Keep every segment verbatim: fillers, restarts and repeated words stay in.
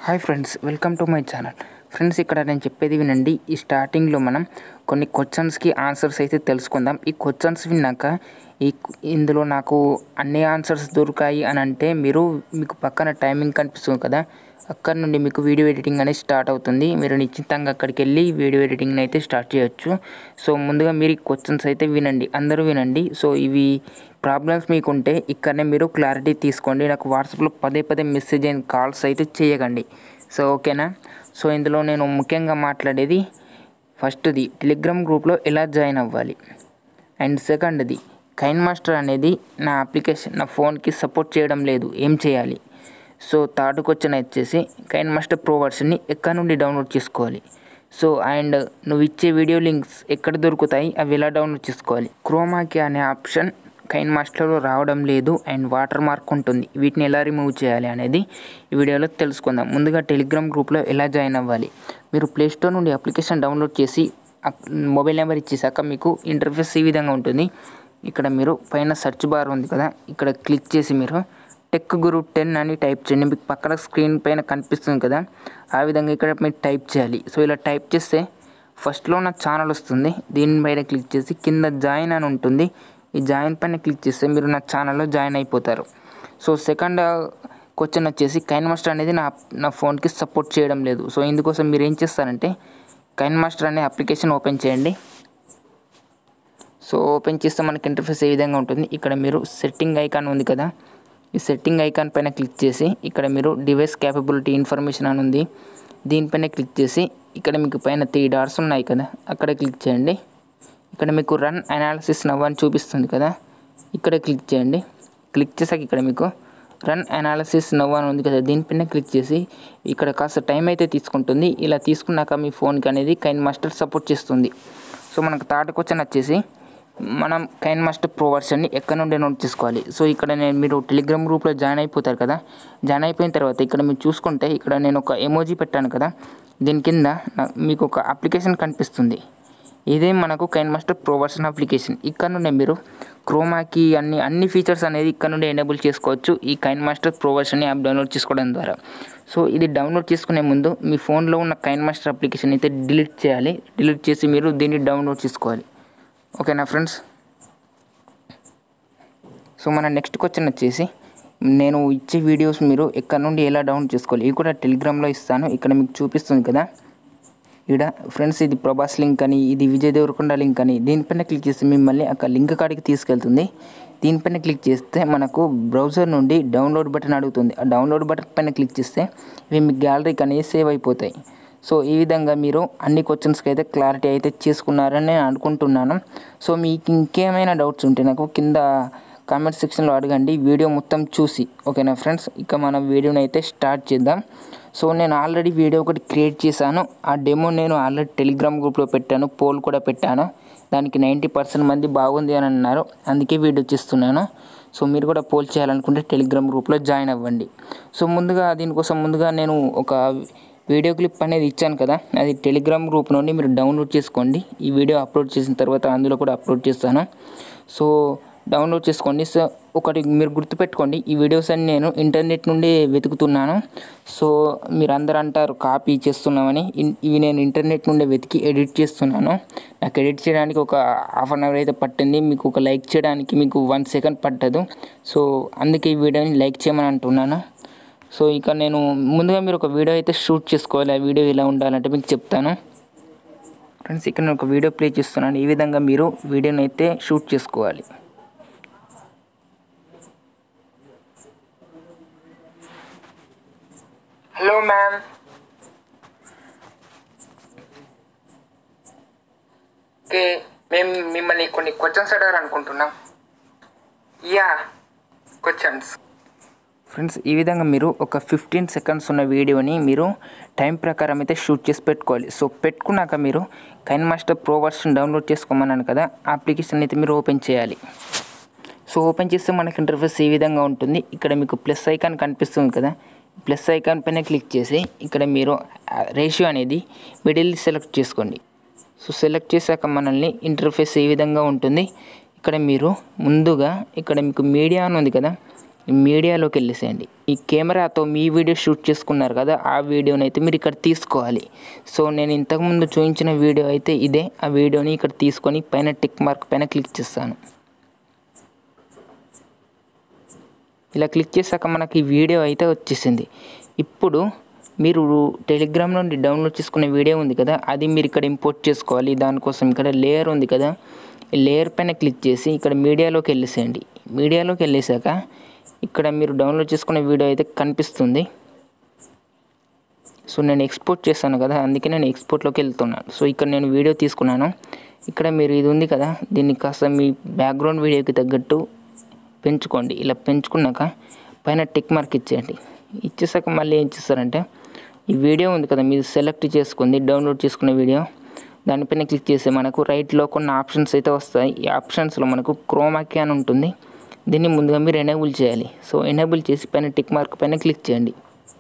Hi friends, welcome to my channel. Friends, ఇక్కడ నేను చెప్పేది వినండి. ఈ స్టార్టింగ్లో మనం కొన్ని క్వశ్చన్స్కి ఆన్సర్స్ అయితే తెలుసుకుందాం. ఈ క్వశ్చన్స్ విన్నాక ఈ ఇందులో నాకు అన్ని ఆన్సర్స్ దొరికాయి అని అంటే మీరు మీకు పక్కన టైమింగ్ కనిపిస్తుంది కదా, అక్కడ నుండి మీకు వీడియో ఎడిటింగ్ అనేది స్టార్ట్ అవుతుంది. మీరు నిశ్చితంగా అక్కడికి వెళ్ళి వీడియో ఎడిటింగ్ అయితే స్టార్ట్ చేయొచ్చు. సో ముందుగా మీరు ఈ క్వశ్చన్స్ అయితే వినండి, అందరూ వినండి. సో ఇవి ప్రాబ్లమ్స్ మీకు ఉంటే ఇక్కడనే మీరు క్లారిటీ తీసుకోండి. నాకు వాట్సాప్లో పదే పదే మెసేజ్ అయిన కాల్స్ అయితే చేయకండి. సో ఓకేనా. సో ఇందులో నేను ముఖ్యంగా మాట్లాడేది ఫస్ట్ది టెలిగ్రామ్ గ్రూప్లో ఎలా జాయిన్ అవ్వాలి, అండ్ సెకండ్ది కైన్ మాస్టర్ అనేది నా అప్లికేషన్ నా ఫోన్కి సపోర్ట్ చేయడం లేదు, ఏం చేయాలి. సో థర్డ్ క్వశ్చన్ వచ్చేసి కైన్ మాస్టర్ ప్రో వర్షన్ని ఎక్కడ నుండి డౌన్లోడ్ చేసుకోవాలి. సో అండ్ నువ్వు ఇచ్చే వీడియో లింక్స్ ఎక్కడ దొరుకుతాయి, అవి ఎలా డౌన్లోడ్ చేసుకోవాలి. క్రోమాకి అనే ఆప్షన్ కైన్ మాస్టర్లో రావడం లేదు అండ్ వాటర్ మార్క్ ఉంటుంది, వీటిని ఎలా రిమూవ్ చేయాలి అనేది ఈ వీడియోలో తెలుసుకుందాం. ముందుగా టెలిగ్రామ్ గ్రూప్లో ఎలా జాయిన్ అవ్వాలి. మీరు ప్లేస్టోర్ నుండి అప్లికేషన్ డౌన్లోడ్ చేసి మొబైల్ నెంబర్ ఇచ్చేసాక మీకు ఇంటర్ఫేస్ ఈ విధంగా ఉంటుంది. ఇక్కడ మీరు పైన సెర్చ్ బార్ ఉంది కదా, ఇక్కడ క్లిక్ చేసి మీరు టెక్ గురు టెన్ అని టైప్ చేయండి. మీకు పక్కన స్క్రీన్ పైన కనిపిస్తుంది కదా, ఆ విధంగా ఇక్కడ మీరు టైప్ చేయాలి. సో ఇలా టైప్ చేస్తే ఫస్ట్లో నా ఛానల్ వస్తుంది, దీనిపైన క్లిక్ చేసి కింద జాయిన్ అని ఉంటుంది, ఈ జాయిన్ పైన క్లిక్ చేస్తే మీరు నా ఛానల్లో జాయిన్ అయిపోతారు. సో సెకండ్ క్వశ్చన్ వచ్చేసి కైన్ మాస్టర్ అనేది నా నా ఫోన్కి సపోర్ట్ చేయడం లేదు. సో ఇందుకోసం మీరు ఏం చేస్తారంటే కైన్ మాస్టర్ అనే అప్లికేషన్ ఓపెన్ చేయండి. సో ఓపెన్ చేస్తే మనకి ఇంటర్ఫేస్ ఏ విధంగా ఉంటుంది. ఇక్కడ మీరు సెట్టింగ్ ఐకాన్ ఉంది కదా, ఈ సెట్టింగ్ ఐకాన్ పైన క్లిక్ చేసి ఇక్కడ మీరు డివైస్ క్యాపబిలిటీ ఇన్ఫర్మేషన్ అని ఉంది, దీనిపైన క్లిక్ చేసి ఇక్కడ మీకు పైన త్రీ డాట్స్ ఉన్నాయి కదా, అక్కడ క్లిక్ చేయండి. ఇక్కడ మీకు రన్ అనాలిసిస్ నవ్ అని చూపిస్తుంది కదా, ఇక్కడ క్లిక్ చేయండి. క్లిక్ చేసాక ఇక్కడ మీకు రన్ అనాలిసిస్ నవ్ అని ఉంది కదా, దీనిపైన క్లిక్ చేసి ఇక్కడ కాస్త టైం అయితే తీసుకుంటుంది. ఇలా తీసుకున్నాక మీ ఫోన్కి అనేది కైన్ మాస్టర్ సపోర్ట్ చేస్తుంది. సో మనకు థర్డ్ క్వశ్చన్ వచ్చేసి మనం కైన్ మాస్టర్ ప్రో వర్షన్ని ఎక్కడ నుండి నోట్ చేసుకోవాలి. సో ఇక్కడ నేను మీరు టెలిగ్రామ్ గ్రూప్లో జాయిన్ అయిపోతారు కదా, జాయిన్ అయిపోయిన తర్వాత ఇక్కడ మీరు చూసుకుంటే ఇక్కడ నేను ఒక ఎమోజీ పెట్టాను కదా, దీని కింద మీకు ఒక అప్లికేషన్ కనిపిస్తుంది. ఇదే మనకు KineMaster pro version application. ఇక్కడ నుండి మీరు క్రోమాకి అన్ని అన్ని ఫీచర్స్ అనేది ఇక్కడ నుండి ఎనేబుల్ చేసుకోవచ్చు ఈ కైన్ మాస్టర్ ప్రో వర్షన్ని యాప్ డౌన్లోడ్ చేసుకోవడం ద్వారా. సో ఇది డౌన్లోడ్ చేసుకునే ముందు మీ ఫోన్లో ఉన్న కైన్ మాస్టర్ అప్లికేషన్ అయితే డిలీట్ చేయాలి. డిలీట్ చేసి మీరు దీన్ని డౌన్లోడ్ చేసుకోవాలి. ఓకేనా ఫ్రెండ్స్. సో మన నెక్స్ట్ క్వశ్చన్ వచ్చేసి నేను ఇచ్చే వీడియోస్ మీరు ఎక్కడ నుండి ఎలా డౌన్లోడ్ చేసుకోవాలి, ఇవి కూడా టెలిగ్రామ్లో ఇస్తాను. ఇక్కడ మీకు చూపిస్తుంది కదా, ఇక్కడ ఫ్రెండ్స్ ఇది ప్రభాస్ లింక్ అని, ఇది విజయ్ దేవరకొండ లింక్ అని, దీనిపైన క్లిక్ చేస్తే మిమ్మల్ని అక్కడ లింక్ కాడికి తీసుకెళ్తుంది. దీనిపైన క్లిక్ చేస్తే మనకు బ్రౌజర్ నుండి డౌన్లోడ్ బటన్ అడుగుతుంది. ఆ డౌన్లోడ్ బటన్ పైన క్లిక్ చేస్తే ఇవి మీ గ్యాలరీకి అనేది సేవ్ అయిపోతాయి. సో ఈ విధంగా మీరు అన్ని క్వశ్చన్స్కి అయితే క్లారిటీ అయితే చేసుకున్నారని నేను అనుకుంటున్నాను. సో మీకు ఇంకేమైనా డౌట్స్ ఉంటే నాకు కింద కామెంట్ సెక్షన్లో అడగండి వీడియో మొత్తం చూసి. ఓకేనా ఫ్రెండ్స్, ఇక మన వీడియోని అయితే స్టార్ట్ చేద్దాం. సో నేను ఆల్రెడీ వీడియో ఒకటి క్రియేట్ చేశాను, ఆ డెమో నేను ఆల్రెడీ టెలిగ్రామ్ గ్రూప్లో పెట్టాను, పోల్ కూడా పెట్టాను. దానికి నైంటీ పర్సెంట్ మంది బాగుంది అని అన్నారు, అందుకే వీడియో చేస్తున్నాను. సో మీరు కూడా పోల్ చేయాలనుకుంటే టెలిగ్రామ్ గ్రూప్లో జాయిన్ అవ్వండి. సో ముందుగా దీనికోసం ముందుగా నేను ఒక వీడియో క్లిప్ అనేది ఇచ్చాను కదా, అది టెలిగ్రామ్ గ్రూప్ నుండి మీరు డౌన్లోడ్ చేసుకోండి. ఈ వీడియో అప్లోడ్ చేసిన తర్వాత అందులో కూడా అప్లోడ్ చేస్తాను. సో డౌన్లోడ్ చేసుకోండి. సో ఒకటి మీరు గుర్తుపెట్టుకోండి, ఈ వీడియోస్ అన్ని నేను ఇంటర్నెట్ నుండి వెతుకుతున్నాను. సో మీరు అందరూ అంటారు కాపీ చేస్తున్నామని, ఇవి నేను ఇంటర్నెట్ నుండి వెతికి ఎడిట్ చేస్తున్నాను. నాకు ఎడిట్ చేయడానికి ఒక హాఫ్ అన్ అవర్ అయితే పట్టింది, మీకు ఒక లైక్ చేయడానికి మీకు వన్ సెకండ్ పట్టదు. సో అందుకే ఈ వీడియోని లైక్ చేయమని అంటున్నాను. సో ఇక నేను ముందుగా మీరు ఒక వీడియో అయితే షూట్ చేసుకోవాలి. ఆ వీడియో ఎలా ఉండాలంటే మీకు చెప్తాను ఫ్రెండ్స్. ఇక్కడ నేను ఒక వీడియో ప్లే చేస్తున్నాను, ఈ విధంగా మీరు వీడియోని అయితే షూట్ చేసుకోవాలి. హలో మ్యామ్, ఓకే మేము మిమ్మల్ని కొన్ని క్వశ్చన్స్ అడగాలనుకుంటున్నాం. యా క్వశ్చన్స్ ఫ్రెండ్స్, ఈ విధంగా మీరు ఒక ఫిఫ్టీన్ సెకండ్స్ ఉన్న వీడియోని మీరు టైం ప్రకారం అయితే షూట్ చేసి పెట్టుకోవాలి. సో పెట్టుకున్నాక మీరు KineMaster pro version download చేసుకోమన్నాను కదా, ఆ అప్లికేషన్ అయితే మీరు ఓపెన్ చేయాలి. సో ఓపెన్ చేస్తే మనకి ఇంటర్ఫేస్ ఈ విధంగా ఉంటుంది. ఇక్కడ మీకు ప్లస్ ఐకాన్ కనిపిస్తుంది కదా, ప్లస్ ఐకాన్ పైన క్లిక్ చేసి ఇక్కడ మీరు రేషియో అనేది మిడిల్ సెలెక్ట్ చేసుకోండి. సో సెలెక్ట్ చేశాక మనల్ని ఇంటర్ఫేస్ ఈ విధంగా ఉంటుంది. ఇక్కడ మీరు ముందుగా ఇక్కడ మీకు మీడియా అని ఉంది కదా, మీడియాలోకి వెళ్ళేసేయండి. ఈ కెమెరాతో మీ వీడియో షూట్ చేసుకున్నారు కదా, ఆ వీడియోని అయితే మీరు ఇక్కడ తీసుకోవాలి. సో నేను ఇంతకుముందు చూపించిన వీడియో అయితే ఇదే. ఆ వీడియోని ఇక్కడ తీసుకొని పైన టిక్ మార్క్ పైన క్లిక్ చేస్తాను. ఇలా క్లిక్ చేశాక మనకి వీడియో అయితే వచ్చేసింది. ఇప్పుడు మీరు టెలిగ్రామ్ నుండి డౌన్లోడ్ చేసుకునే వీడియో ఉంది కదా, అది మీరు ఇక్కడ ఇంపోర్ట్ చేసుకోవాలి. దానికోసం ఇక్కడ లేయర్ ఉంది కదా, ఈ లేయర్ పైన క్లిక్ చేసి ఇక్కడ మీడియాలోకి వెళ్ళేసేయండి. మీడియాలోకి వెళ్ళేసాక ఇక్కడ మీరు డౌన్లోడ్ చేసుకునే వీడియో అయితే కనిపిస్తుంది. సో నేను ఎక్స్పోర్ట్ చేశాను కదా, అందుకే నేను ఎక్స్పోర్ట్లోకి వెళ్తున్నాను. సో ఇక్కడ నేను వీడియో తీసుకున్నాను. ఇక్కడ మీరు ఇది ఉంది కదా, దీన్ని కాస్త మీ బ్యాక్గ్రౌండ్ వీడియోకి తగ్గట్టు పెంచుకోండి. ఇలా పెంచుకున్నాక పైన టిక్ మార్క్ ఇచ్చేయండి. ఇచ్చేసాక మళ్ళీ ఏం చేస్తారంటే ఈ వీడియో ఉంది కదా, మీరు సెలెక్ట్ చేసుకుంది డౌన్లోడ్ చేసుకునే వీడియో, దానిపైన క్లిక్ చేస్తే మనకు రైట్లో కొన్ని ఆప్షన్స్ అయితే వస్తాయి. ఈ ఆప్షన్స్లో మనకు క్రోమాకీ అని ఉంటుంది. దీన్ని ముందుగా మీరు ఎనేబుల్ చేయాలి. సో ఎనేబుల్ చేసి పైన టిక్ మార్క్ పైన క్లిక్ చేయండి.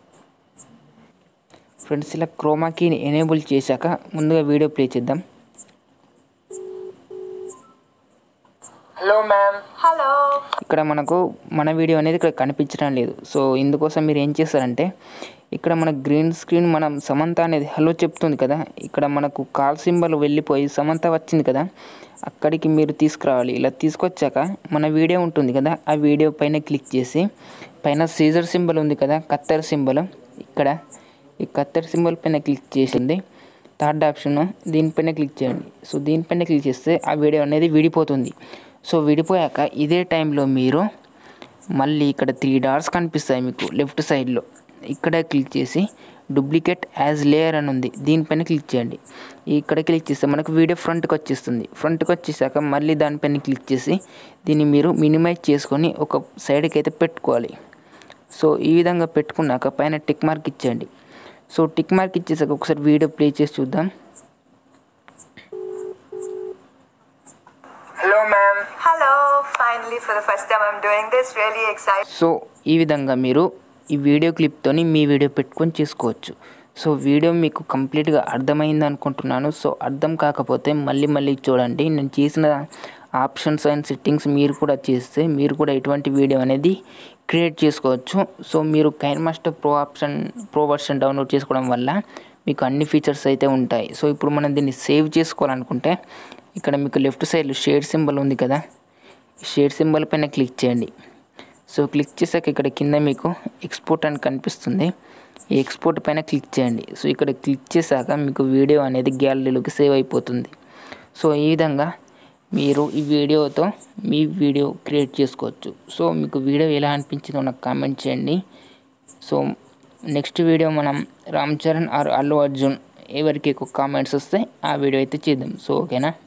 ఫ్రెండ్స్, ఇలా క్రోమాకీని ఎనేబుల్ చేశాక ముందుగా వీడియో ప్లే చేద్దాం. Hello ma'am. హలో. ఇక్కడ మనకు మన వీడియో అనేది ఇక్కడ కనిపించడం లేదు. సో ఇందుకోసం మీరు ఏం చేస్తారంటే ఇక్కడ మన గ్రీన్ స్క్రీన్ మనం సమంత అనేది హలో చెప్తుంది కదా, ఇక్కడ మనకు కాల్ సింబల్ వెళ్ళిపోయి సమంత వచ్చింది కదా, అక్కడికి మీరు తీసుకురావాలి. ఇలా తీసుకొచ్చాక మన వీడియో ఉంటుంది కదా, ఆ వీడియో పైన క్లిక్ చేసి పైన సీజర్ సింబల్ ఉంది కదా, కత్తెర సింబల్, ఇక్కడ ఈ కత్తెర సింబల్ పైన క్లిక్ చేసింది థర్డ్ ఆప్షన్, దీనిపైన క్లిక్ చేయండి. సో దీనిపైన క్లిక్ చేస్తే ఆ వీడియో అనేది విడిపోతుంది. సో విడిపోయాక ఇదే టైంలో మీరు మళ్ళీ ఇక్కడ త్రీ డాట్స్ కనిపిస్తాయి మీకు లెఫ్ట్ సైడ్లో, ఇక్కడ క్లిక్ చేసి డూప్లికేట్ యాజ్ లేయర్ అని ఉంది, దీనిపైన క్లిక్ చేయండి. ఇక్కడ క్లిక్ చేస్తే మనకు వీడియో ఫ్రంట్కి వచ్చేస్తుంది. ఫ్రంట్కి వచ్చేసాక మళ్ళీ దానిపైన క్లిక్ చేసి దీన్ని మీరు మినిమైజ్ చేసుకొని ఒక సైడ్కి అయితే పెట్టుకోవాలి. సో ఈ విధంగా పెట్టుకున్నాక పైన టిక్ మార్క్ ఇచ్చేయండి. సో టిక్ మార్క్ ఇచ్చేసాక ఒకసారి వీడియో ప్లే చేసి చూద్దాం. Hello ma'am. Hello. Finally for the first time I'm doing this, really excited. So ఈ విధంగా మీరు ఈ వీడియో క్లిప్తోని మీ వీడియో పెట్టుకొని చేసుకోవచ్చు. సో వీడియో మీకు కంప్లీట్గా అర్థమైంది అనుకుంటున్నాను. సో అర్థం కాకపోతే మళ్ళీ మళ్ళీ చూడండి. నేను చేసిన ఆప్షన్స్ అండ్ సెట్టింగ్స్ మీరు కూడా చేస్తే మీరు కూడా ఇటువంటి వీడియో అనేది క్రియేట్ చేసుకోవచ్చు. సో మీరు KineMaster pro option pro version download చేసుకోవడం వల్ల మీకు అన్ని ఫీచర్స్ అయితే ఉంటాయి. సో ఇప్పుడు మనం దీన్ని సేవ్ చేసుకోవాలనుకుంటే ఇక్కడ మీకు లెఫ్ట్ సైడ్లో షేర్ సింబల్ ఉంది కదా, షేర్ సింబల్ పైన క్లిక్ చేయండి. సో క్లిక్ చేసాక ఇక్కడ కింద మీకు ఎక్స్పోర్ట్ అని కనిపిస్తుంది, ఈ ఎక్స్పోర్ట్ పైన క్లిక్ చేయండి. సో ఇక్కడ క్లిక్ చేశాక మీకు వీడియో అనేది గ్యాలరీలోకి సేవ్ అయిపోతుంది. సో ఈ విధంగా మీరు ఈ వీడియోతో మీ వీడియో క్రియేట్ చేసుకోవచ్చు. సో మీకు వీడియో ఎలా అనిపించిందో నాకు కామెంట్ చేయండి. సో నెక్స్ట్ వీడియో మనం రామ్ చరణ్ ఆర్ అల్లు అర్జున్ ఎవరికి ఎక్కువ కామెంట్స్ వస్తే ఆ వీడియో అయితే చేద్దాం. సో ఓకేనా.